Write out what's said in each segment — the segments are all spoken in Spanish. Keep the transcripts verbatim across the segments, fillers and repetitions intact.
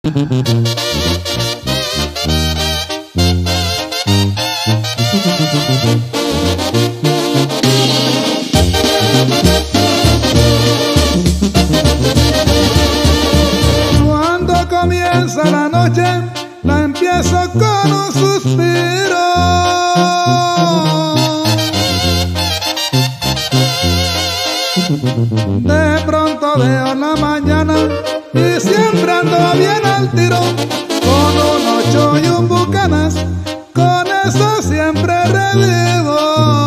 Cuando comienza la noche, la empiezo con un suspiro. De pronto veo la mañana y siempre ando bien al tiro, con un ocho y un bucanas, con eso siempre revivo.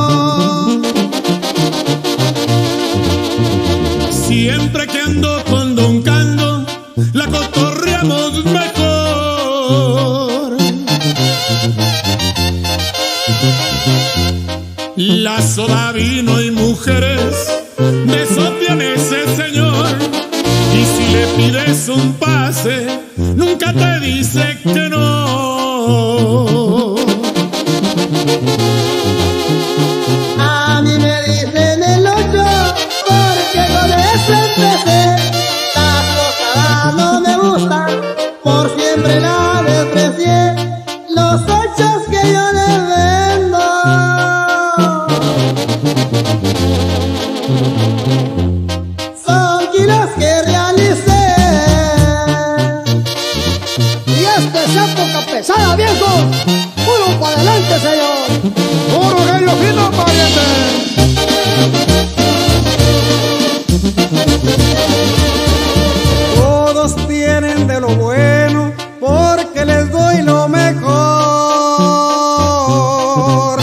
Siempre que ando con Don Cando, la cotorreamos mejor. La soda, vino y mujeres, de eso tiene ese señor. Y si le pides un pase, nunca te dice que no. A mí me dicen el ocho, porque con eso empecé. Las cosas no me gustan, por siempre la desprecié. Los ochos que yo les vendo son kilos que realicé. Y esta es época pesada, viejo. Puro para adelante, señor. Puro gallo fino, pariente. Todos tienen de lo bueno, porque les doy lo mejor.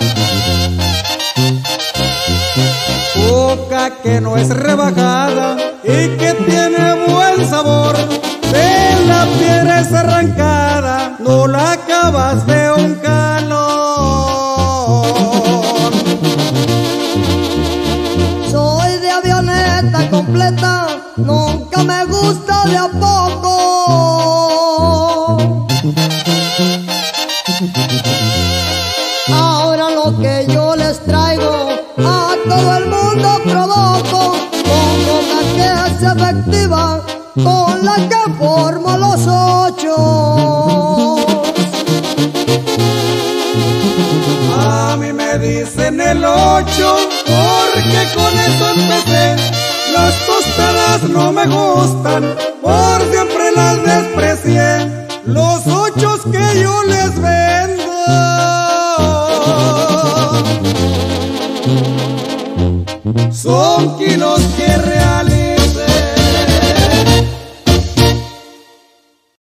Boca que no es rebajada y que tiene buen sabor. De la piedra es arrancada, no la acabas de un calor. Soy de avioneta completa, nunca me gusta de a poco. Ahora lo que yo les traigo, a todo el mundo provoco, con boca que es efectiva, con la que formo los ocho. A mí me dicen el ocho, porque con eso empecé. Las tostadas no me gustan,